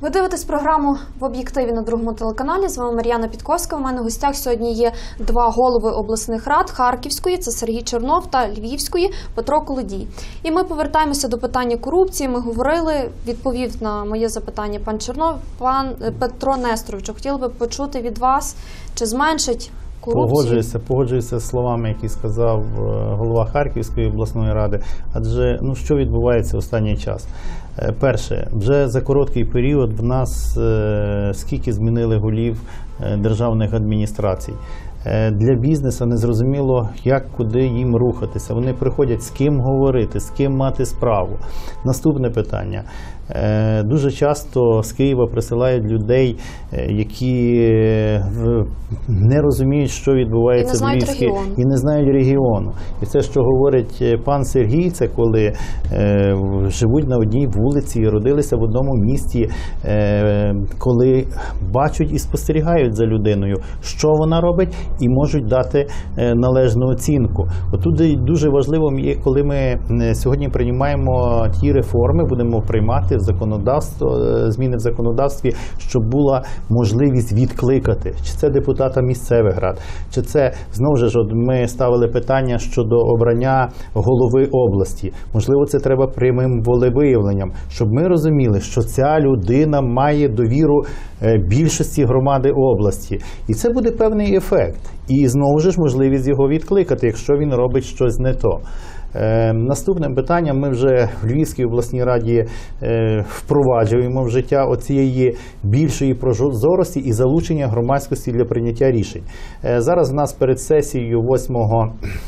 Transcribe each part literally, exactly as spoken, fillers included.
Ви дивитесь програму «В об'єктиві» на Другому телеканалі. З вами Мар'яна Підковська. У мене в гостях сьогодні є два голови обласних рад – Харківської – це Сергій Чернов та Львівської – Петро Колодій. І ми повертаємося до питання корупції. Ми говорили, відповів на моє запитання пан Чернов, пан Петро Несторович. Хотіли би почути від вас, чи зменшить корупцію? Погоджуюся, погоджуюся з словами, які сказав голова Харківської обласної ради. Адже, ну, що відбувається в останній час? Перше, вже за короткий період в нас е, скільки змінили голів е, державних адміністрацій. Е, для бізнесу незрозуміло, як, куди їм рухатися. Вони приходять, з ким говорити, з ким мати справу. Наступне питання. Е, дуже часто з Києва присилають людей, е, які е, не розуміють, що відбувається в Львівській, і не знають регіону. І це, що говорить пан Сергій, це коли е, живуть на одній вулиці і родилися в одному місті, е, коли бачать і спостерігають за людиною, що вона робить, і можуть дати е, належну оцінку. Отут дуже важливо є, коли ми сьогодні приймаємо ті реформи, будемо приймати в законодавство, зміни в законодавстві, щоб була можливість відкликати. Чи це депутата місцевих рад, чи це, знову ж, ми ставили питання щодо обрання голови області. Можливо, це треба прямим волевиявленням, щоб ми розуміли, що ця людина має довіру більшості громади області. І це буде певний ефект. І, знову ж, можливість його відкликати, якщо він робить щось не то. Е, наступним питанням ми вже в Львівській обласній раді е, впроваджуємо в життя оцієї більшої прозорості і залучення громадськості для прийняття рішень. Е, зараз в нас перед сесією восьмого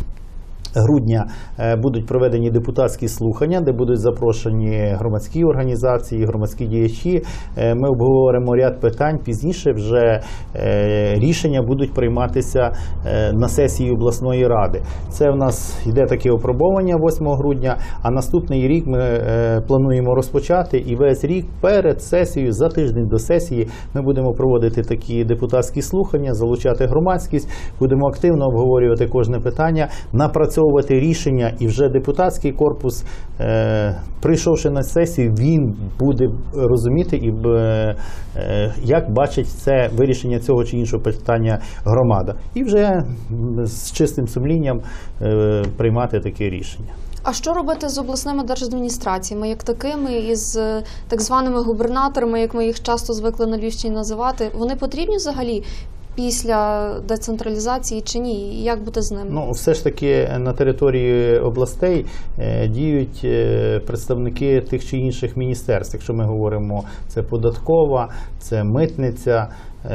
грудня будуть проведені депутатські слухання, де будуть запрошені громадські організації, громадські діячі. Ми обговоримо ряд питань. Пізніше вже рішення будуть прийматися на сесії обласної ради. Це в нас йде таке опробування восьмого грудня, а наступний рік ми плануємо розпочати. І весь рік перед сесією, за тиждень до сесії, ми будемо проводити такі депутатські слухання, залучати громадськість, будемо активно обговорювати кожне питання, напрацьовувати рішення, і вже депутатський корпус, е, прийшовши на сесію, він буде розуміти, і, е, як бачить це вирішення цього чи іншого питання громада. І вже з чистим сумлінням е, приймати таке рішення. А що робити з обласними держадміністраціями, як такими, і з так званими губернаторами, як ми їх часто звикли на Львівщині називати? Вони потрібні взагалі після децентралізації чи ні? І як бути з ними? Ну, все ж таки на території областей е, діють е, представники тих чи інших міністерств. Якщо ми говоримо, це податкова, це митниця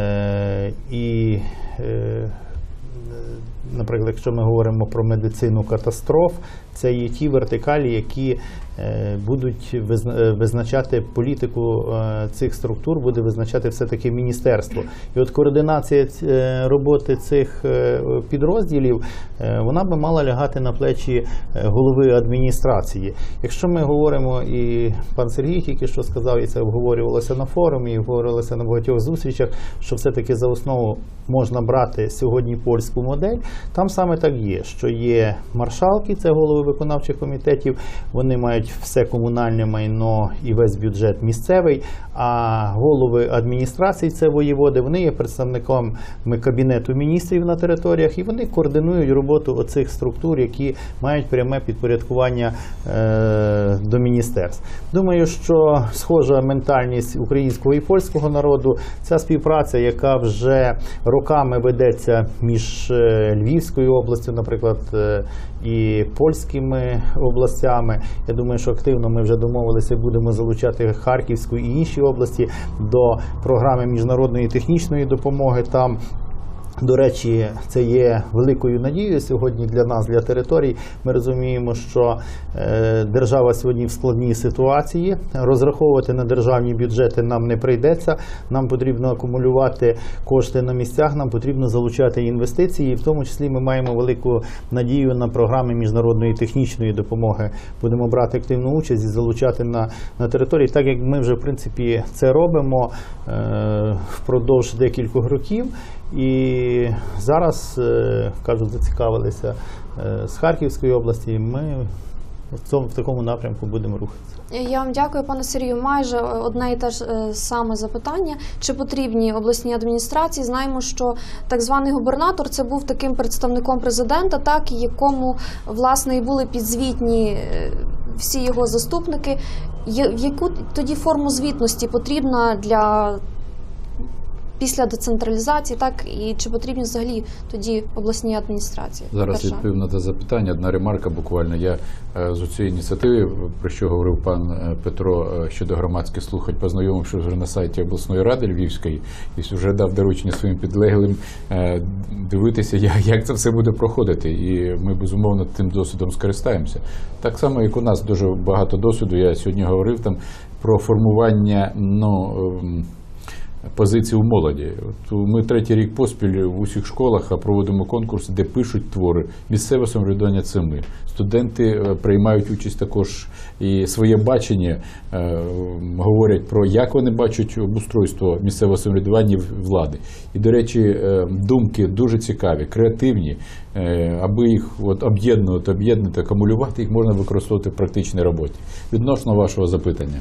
е, і, е, наприклад, якщо ми говоримо про медицину катастроф, це є ті вертикалі, які будуть визначати політику цих структур, буде визначати все-таки міністерство. І от координація роботи цих підрозділів, вона би мала лягати на плечі голови адміністрації. Якщо ми говоримо, і пан Сергій тільки що сказав, і це обговорювалося на форумі, і обговорювалося на багатьох зустрічах, що все-таки за основу можна брати сьогодні польську модель, там саме так є, що є маршалки, це голови виконавчих комітетів, вони мають все комунальне майно і весь бюджет місцевий, а голови адміністрацій, це воєводи, вони є представниками Кабінету міністрів на територіях, і вони координують роботу оцих структур, які мають пряме підпорядкування е, до міністерств. Думаю, що схожа ментальність українського і польського народу, ця співпраця, яка вже роками ведеться між Львівською областю, наприклад, і польськими областями. Я думаю, що активно ми вже домовилися, будемо залучати Харківську і інші області до програми міжнародної технічної допомоги. Там, до речі, це є великою надією сьогодні для нас, для територій. Ми розуміємо, що е, держава сьогодні в складній ситуації. Розраховувати на державні бюджети нам не прийдеться. Нам потрібно акумулювати кошти на місцях, нам потрібно залучати інвестиції. І в тому числі ми маємо велику надію на програми міжнародної технічної допомоги. Будемо брати активну участь і залучати на, на території, так як ми вже, в принципі, це робимо е, впродовж декількох років. І зараз, кажуть, зацікавилися з Харківської області. Ми в, цьому, в такому напрямку будемо рухатися. Я вам дякую, пане Сергію. Майже одне і те ж е, саме запитання. Чи потрібні обласній адміністрації? Знаємо, що так званий губернатор – це був таким представником президента, так, якому, власне, і були підзвітні е, всі його заступники. Є- в яку тоді форму звітності потрібна для після децентралізації, так, і чи потрібні взагалі тоді обласні адміністрації? Зараз Держави? відповім на це запитання. Одна ремарка буквально. Я е, з цієї ініціативи, про що говорив пан е, Петро е, щодо громадських слухань, познайомившись вже на сайті обласної ради Львівської, і вже дав доручення своїм підлеглим е, дивитися, як, як це все буде проходити. І ми, безумовно, тим досвідом скористаємося. Так само, як у нас дуже багато досвіду, я сьогодні говорив там про формування, ну, е, позиції у молоді. От ми третій рік поспіль в усіх школах проводимо конкурси, де пишуть твори. Місцеве самоврядування – це ми. Студенти приймають участь також і своє бачення е, говорять про, як вони бачать обустройство місцевого самоврядування і влади. І, до речі, е, думки дуже цікаві, креативні. Е, аби їх от, об'єднувати, об'єднати, акумулювати, їх можна використовувати в практичній роботі. Відносно вашого запитання.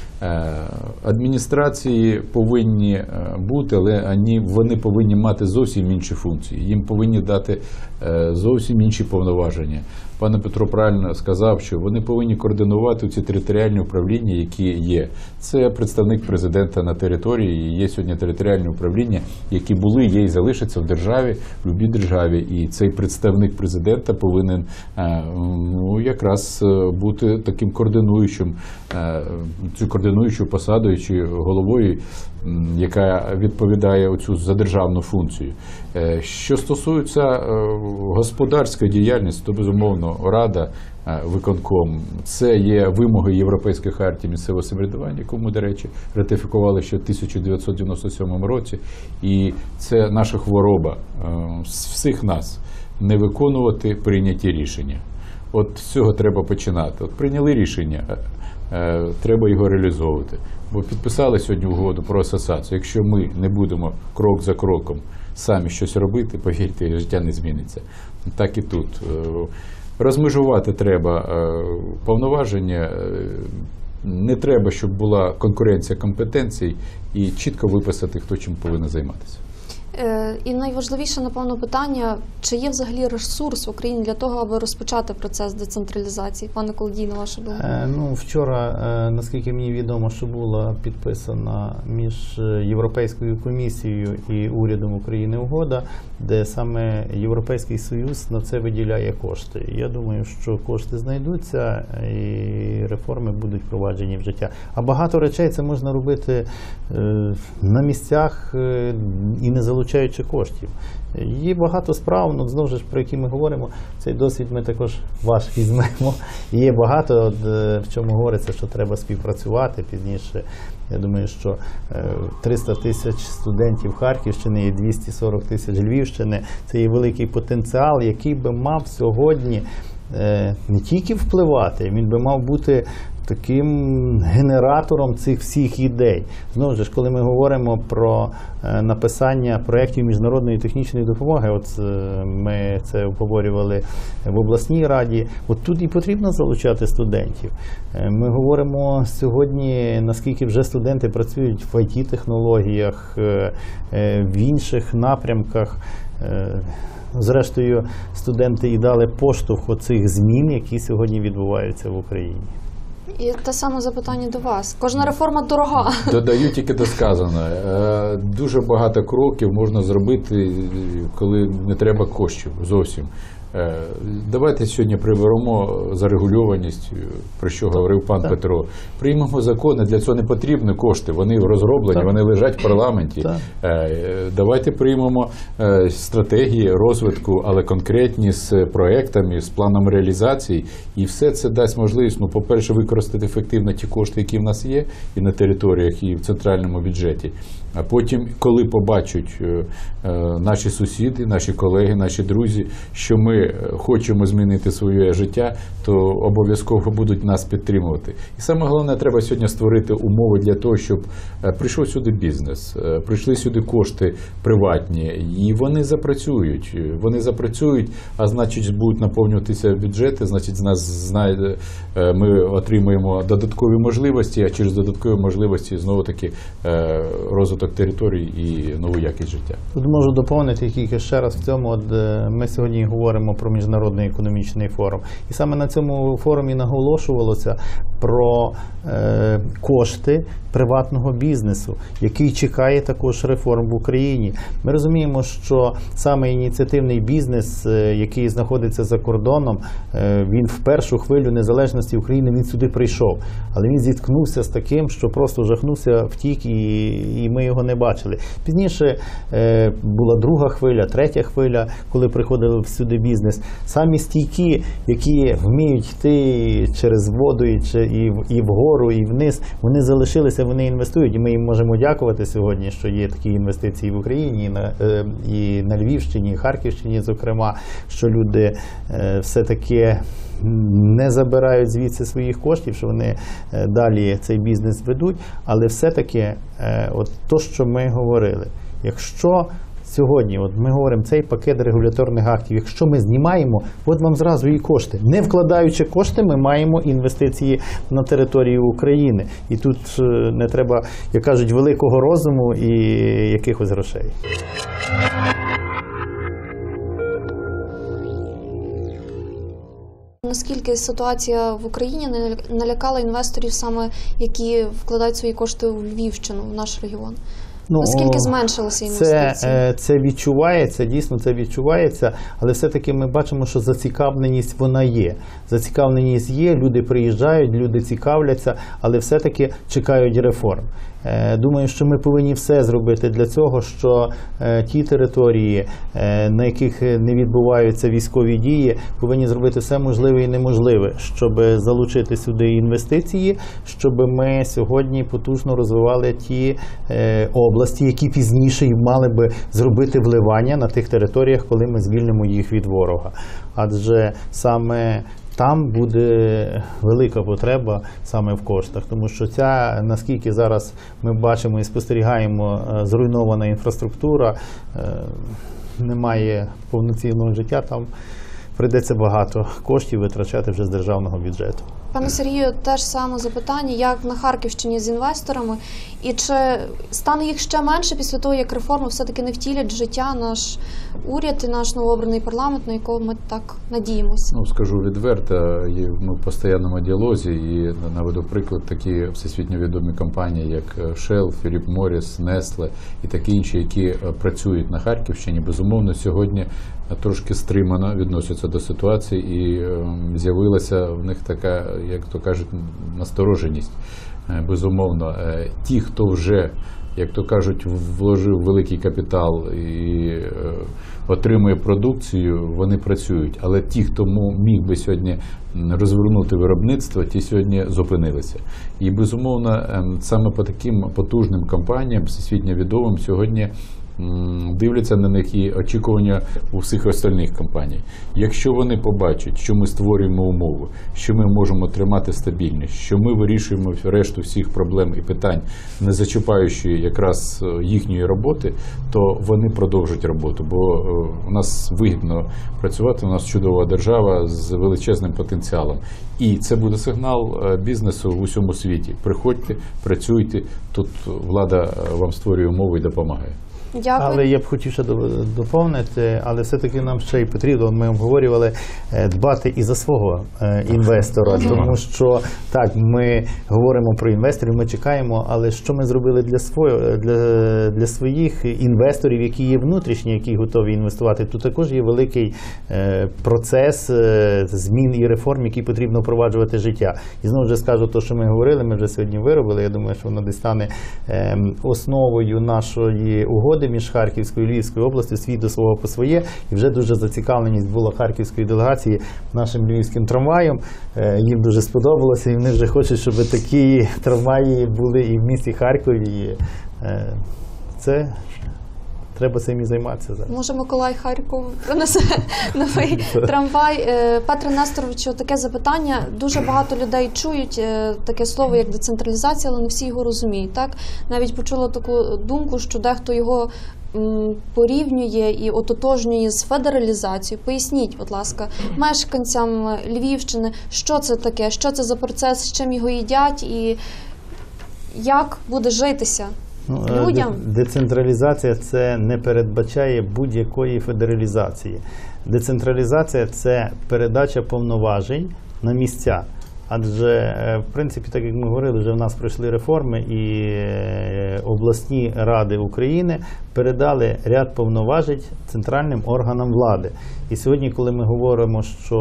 Адміністрації повинні бути, але вони повинні мати зовсім інші функції. Їм повинні дати зовсім інші повноваження. Пане Петро правильно сказав, що вони повинні координувати ці територіальні управління, які є. Це представник президента на території, і є сьогодні територіальні управління, які були, є і залишаться в державі, в любій державі. І цей представник президента повинен ну, якраз бути таким координуючим, цю координуючою посадою чи головою, яка відповідає оцю за державну функцію. Що стосується господарської діяльності, то, безумовно, Рада, виконком, це є вимоги Європейської хартії місцевого самоврядування, яку ми, до речі, ратифікували ще в тисяча дев'ятсот дев'яносто сьомому році. І це наша хвороба всіх нас – не виконувати прийняті рішення. От з цього треба починати. От прийняли рішення, треба його реалізовувати. Бо підписали сьогодні угоду про асоціацію. Якщо ми не будемо крок за кроком самі щось робити, повірте, життя не зміниться. Так і тут. Розмежувати треба повноваження, не треба, щоб була конкуренція компетенцій, і чітко виписати, хто чим повинен займатися. І найважливіше, напевно, питання, чи є взагалі ресурс в Україні для того, аби розпочати процес децентралізації? Пане Колодій, на вашу думку? Е, ну, вчора, е, наскільки мені відомо, що була підписана між Європейською комісією і урядом України угода, де саме Європейський Союз на це виділяє кошти. Я думаю, що кошти знайдуться і реформи будуть впроваджені в життя. А багато речей це можна робити е, на місцях е, і не залучаючи коштів. Є багато справ, ну, знову ж, про які ми говоримо, цей досвід ми також ваш візьмемо. Є багато, в чому говориться, що треба співпрацювати пізніше. Я думаю, що триста тисяч студентів Харківщини і двісті сорок тисяч Львівщини – це є великий потенціал, який би мав сьогодні не тільки впливати, він би мав бути таким генератором цих всіх ідей. Знову ж, коли ми говоримо про написання проєктів міжнародної технічної допомоги, от ми це обговорювали в обласній раді, от тут і потрібно залучати студентів. Ми говоримо сьогодні, наскільки вже студенти працюють в ай ті-технологіях, в інших напрямках. Зрештою, студенти і дали поштовх оцих змін, які сьогодні відбуваються в Україні. І те саме запитання до вас. Кожна реформа дорога. Додаю тільки до сказаного. Дуже багато кроків можна зробити, коли не треба коштів зовсім. Давайте сьогодні приберемо зарегульованість, про що говорив пан так. Петро. Приймемо закони, для цього не потрібні кошти, вони розроблені, так. вони лежать в парламенті. Так. Давайте приймемо стратегії розвитку, але конкретні з проектами, з планом реалізації, і все це дасть можливість, ну, по-перше, використати ефективно ті кошти, які в нас є, і на територіях, і в центральному бюджеті. А потім, коли побачать наші сусіди, наші колеги, наші друзі, що ми ми хочемо змінити своє життя, то обов'язково будуть нас підтримувати. І саме головне, треба сьогодні створити умови для того, щоб прийшов сюди бізнес, прийшли сюди кошти приватні, і вони запрацюють. Вони запрацюють, а значить будуть наповнюватися бюджети, значить з нас знайде, ми отримаємо додаткові можливості, а через додаткові можливості знову-таки розвиток територій і нову якість життя. Тут можу доповнити тільки ще раз в цьому. От ми сьогодні говоримо про Міжнародний економічний форум. І саме на цьому форумі наголошувалося про е, кошти приватного бізнесу, який чекає також реформ в Україні. Ми розуміємо, що саме ініціативний бізнес, е, який знаходиться за кордоном, е, він в першу хвилю незалежності України, він сюди прийшов. Але він зіткнувся з таким, що просто жахнувся, втік, і, і ми його не бачили. Пізніше е, була друга хвиля, третя хвиля, коли приходив сюди бізнес. Самі стійкі, які вміють йти через воду і, і, і вгору, і вниз, вони залишилися, вони інвестують. І ми їм можемо дякувати сьогодні, що є такі інвестиції в Україні, і на, е, і на Львівщині, і Харківщині, зокрема, що люди е, все-таки не забирають звідси своїх коштів, що вони е, далі цей бізнес ведуть. Але все-таки, е, от то, що ми говорили, якщо сьогодні, от ми говоримо, цей пакет регуляторних актів, якщо ми знімаємо, от вам зразу і кошти. Не вкладаючи кошти, ми маємо інвестиції на території України. І тут не треба, як кажуть, великого розуму і якихось грошей. Наскільки ситуація в Україні налякала інвесторів, саме які вкладають свої кошти у Львівщину, в наш регіон? Ну, наскільки зменшилися інвестиції? Це, це відчувається, дійсно це відчувається, але все-таки ми бачимо, що зацікавленість вона є. Зацікавленість є, люди приїжджають, люди цікавляться, але все-таки чекають реформ. Думаю, що ми повинні все зробити для цього, що ті території, на яких не відбуваються військові дії, повинні зробити все можливе і неможливе, щоб залучити сюди інвестиції, щоб ми сьогодні потужно розвивали ті області, які пізніше мали би зробити вливання на тих територіях, коли ми звільнимо їх від ворога. Адже саме там буде велика потреба саме в коштах, тому що ця, наскільки зараз ми бачимо і спостерігаємо, зруйнована інфраструктура, немає повноцінного життя, там прийдеться багато коштів витрачати вже з державного бюджету. Пане Сергію, теж саме запитання, як на Харківщині з інвесторами, і чи стане їх ще менше після того, як реформи все-таки не втілять в життя наш уряд і наш новообраний парламент, на якого ми так надіємося? Ну, скажу відверто, ми в постійному діалозі, і наведу приклад, такі всесвітньо відомі компанії, як Shell, Philip Morris, Nestle і такі інші, які працюють на Харківщині, безумовно, сьогодні трошки стримано відносяться до ситуації, і з'явилася в них така, як то кажуть, настороженість. Безумовно, ті, хто вже, як то кажуть, вложив великий капітал і е, отримує продукцію, вони працюють. Але ті, хто міг би сьогодні розвернути виробництво, ті сьогодні зупинилися. І, безумовно, саме по таким потужним компаніям, всесвітньо відомим, сьогодні дивляться на них і очікування у всіх остальних компаній. Якщо вони побачать, що ми створюємо умови, що ми можемо тримати стабільність, що ми вирішуємо решту всіх проблем і питань, не зачіпаючи якраз їхньої роботи, то вони продовжать роботу. Бо у нас вигідно працювати, у нас чудова держава з величезним потенціалом. І це буде сигнал бізнесу в усьому світі. Приходьте, працюйте, тут влада вам створює умови і допомагає. Дякую. Але я б хотів ще доповнити, але все-таки нам ще й потрібно, ми обговорювали, дбати і за свого інвестора, тому що, так, ми говоримо про інвесторів, ми чекаємо, але що ми зробили для, своє, для, для своїх інвесторів, які є внутрішні, які готові інвестувати, тут також є великий процес змін і реформ, які потрібно впроваджувати життя. І знову ж скажу те, що ми говорили, ми вже сьогодні виробили, я думаю, що воно десь стане основою нашої угоди між Харківською і Львівською областю, свій до свого по своє, і вже дуже зацікавленість була харківської делегації нашим львівським трамваєм. Їм дуже сподобалося, і вони вже хочуть, щоб такі трамваї були і в місті Харкові. Це треба цим і займатися зараз. Може, Миколай Харков принесе новий трамвай. Е, Петре Несторовичу, таке запитання. Дуже багато людей чують е, таке слово, як децентралізація, але не всі його розуміють. Так? Навіть почула таку думку, що дехто його м, порівнює і ототожнює з федералізацією. Поясніть, будь ласка, мешканцям Львівщини, що це таке, що це за процес, з чим його їдять і як буде житися Ну, е, людям? де- Децентралізація – це не передбачає будь-якої федералізації. Децентралізація – це передача повноважень на місця. Адже, е, в принципі, так як ми говорили, вже в нас пройшли реформи, і е, обласні ради України передали ряд повноважень центральним органам влади. І сьогодні, коли ми говоримо, що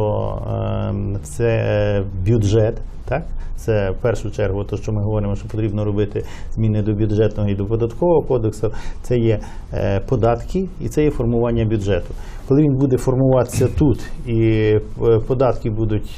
е, це е, бюджет, так? Це в першу чергу, те, що ми говоримо, що потрібно робити зміни до бюджетного і до податкового кодексу, це є е, податки і це є формування бюджету. Коли він буде формуватися тут і е, податки будуть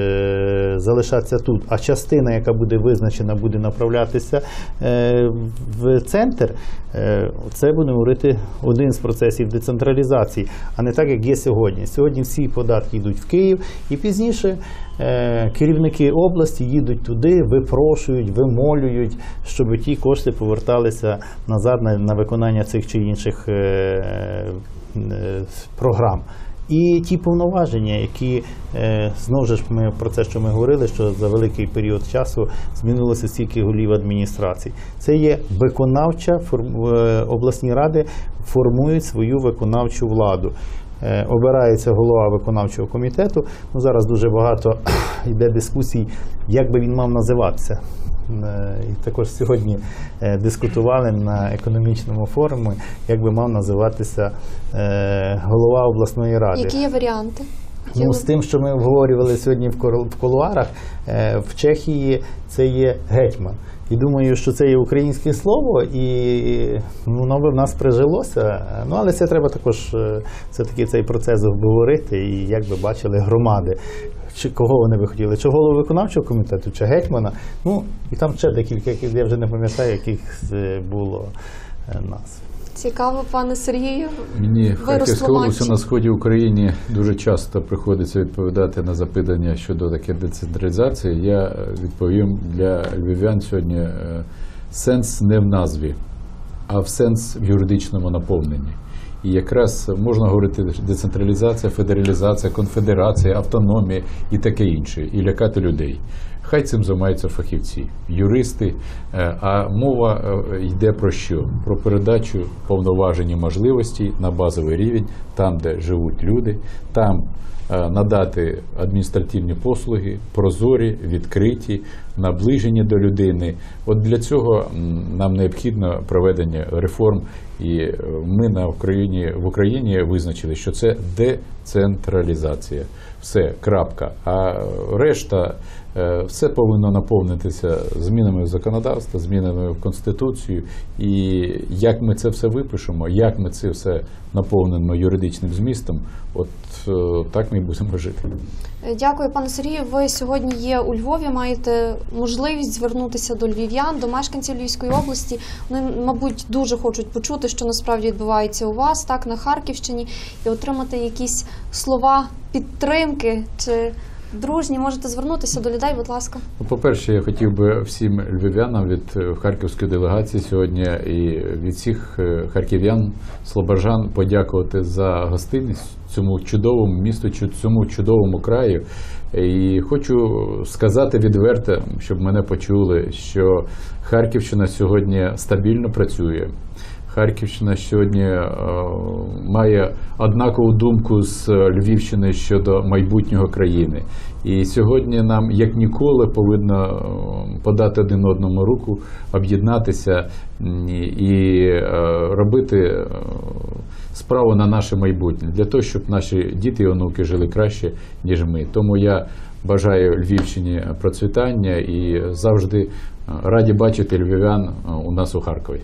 е, залишатися тут, а частина, яка буде визначена, буде направлятися е, в центр, е, це буде говорити один з процесів децентралізації, а не так, як є сьогодні. Сьогодні всі податки йдуть в Київ і пізніше е, керівники області їдуть туди, випрошують, вимолюють, щоб ті кошти поверталися назад на, на виконання цих чи інших е, е, програм. І ті повноваження, які, е, знову ж ми про це, що ми говорили, що за великий період часу змінилося стільки голів адміністрацій. Це є виконавча, форм, е, обласні ради формують свою виконавчу владу. Е, обирається голова виконавчого комітету. Ну, зараз дуже багато йде дискусій, як би він мав називатися. Е, І також сьогодні е, дискутували на економічному форумі, як би мав називатися е, голова обласної ради. Які є варіанти? Які Ну, ви- з тим, що ми обговорювали сьогодні в кор- в кулуарах, е, в Чехії це є гетьман. І думаю, що це є українське слово, і ну, воно би в нас прижилося. Ну, але це треба також е, все-таки цей процес обговорити, і, як ви бачили, громади. Чи кого вони би хотіли? Чи голову виконавчого комітету, чи гетьмана? Ну, і там ще декілька, яких я вже не пам'ятаю, яких е, було е, назв. Цікаво, пане Сергію. Мені Ви Харківська область розтлумачте. на сході України дуже часто приходиться відповідати на запитання щодо таке децентралізації. Я відповім для львів'ян сьогодні е, сенс не в назві, а в сенс в юридичному наповненні. І якраз можна говорити децентралізація, федералізація, конфедерація, автономія і таке інше, і лякати людей. Хай цим займаються фахівці, юристи, е, а мова е, йде про що? Про передачу повноважень і можливостей на базовий рівень, там, де живуть люди, там е, надати адміністративні послуги, прозорі, відкриті, наближені до людини. От для цього м, нам необхідно проведення реформ, і е, ми на Україні, в Україні визначили, що це децентралізація. Все, крапка. А решта, е, все повинно наповнитися змінами в законодавство, змінами в Конституцію. І як ми це все випишемо, як ми це все наповнимо юридичним змістом, от е, так ми і будемо жити. Дякую, пане Сергію. Ви сьогодні є у Львові, маєте можливість звернутися до львів'ян, до мешканців Львівської області. Вони, мабуть, дуже хочуть почути, що насправді відбувається у вас, так, на Харківщині, і отримати якісь слова підтримки чи дружні. Можете звернутися до людей, будь ласка. Ну, по-перше, я хотів би всім львів'янам від е, харківської делегації сьогодні і від всіх е, харків'ян, слобожан подякувати за гостинність цьому чудовому місту, чу- цьому чудовому краю. І хочу сказати відверто, щоб мене почули, що Харківщина сьогодні стабільно працює. Харківщина сьогодні е, має однакову думку з Львівщиною щодо майбутнього країни. І сьогодні нам, як ніколи, повинно е, подати один одному руку, об'єднатися м, і, і е, робити е, справу на наше майбутнє, для того, щоб наші діти і онуки жили краще, ніж ми. Тому я бажаю Львівщині процвітання і завжди е, раді бачити львів'ян е, у нас у Харкові.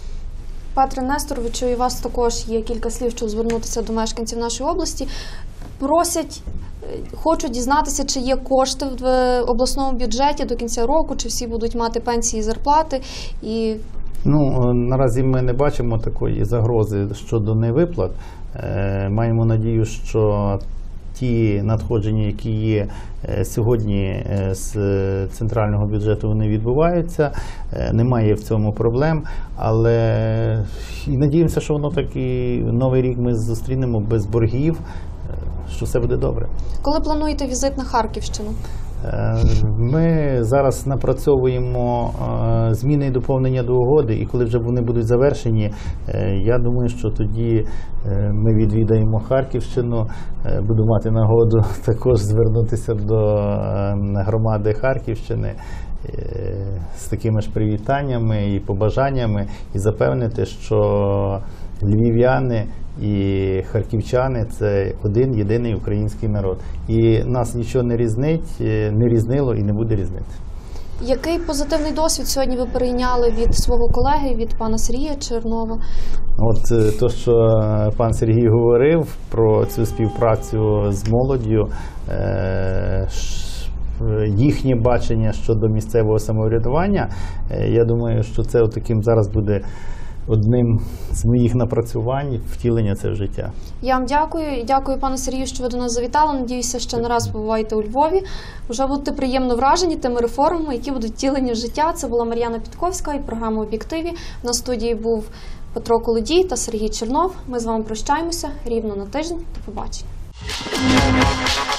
Петре Несторовичу, і у вас також є кілька слів, щоб звернутися до мешканців нашої області. Просять, е, хочуть дізнатися, чи є кошти в обласному бюджеті до кінця року, чи всі будуть мати пенсії і зарплати. І Ну, наразі ми не бачимо такої загрози щодо невиплат. Е, Маємо надію, що ті надходження, які є е, сьогодні е, з центрального бюджету, вони відбуваються. Е, Немає в цьому проблем, але і надіємося, що воно так і новий рік ми зустрінемо без боргів, е, що все буде добре. Коли плануєте візит на Харківщину? Е, Ми зараз напрацьовуємо е, зміни і доповнення до угоди, і коли вже вони будуть завершені, е, я думаю, що тоді е, ми відвідаємо Харківщину, е, буду мати нагоду також звернутися до е, громади Харківщини е, з такими ж привітаннями і побажаннями, і запевнити, що львів'яни і харківчани – це один єдиний український народ. І нас нічого не різнить, не різнило і не буде різнити. Який позитивний досвід сьогодні ви перейняли від свого колеги, від пана Сергія Чернова? От е, то, що пан Сергій говорив про цю співпрацю з молоддю, е, ш- їхнє бачення щодо місцевого самоврядування, е, я думаю, що це таким зараз буде одним з моїх напрацювань втілення це в життя. Я вам дякую. І дякую, пане Сергію, що ви до нас завітали. Надіюся, ще не раз побуваєте у Львові. Вже будете приємно вражені тими реформами, які будуть втілені в життя. Це була Мар'яна Підковська і програма «Об'єктиві». На студії був Петро Колодій та Сергій Чернов. Ми з вами прощаємося рівно на тиждень. До побачення.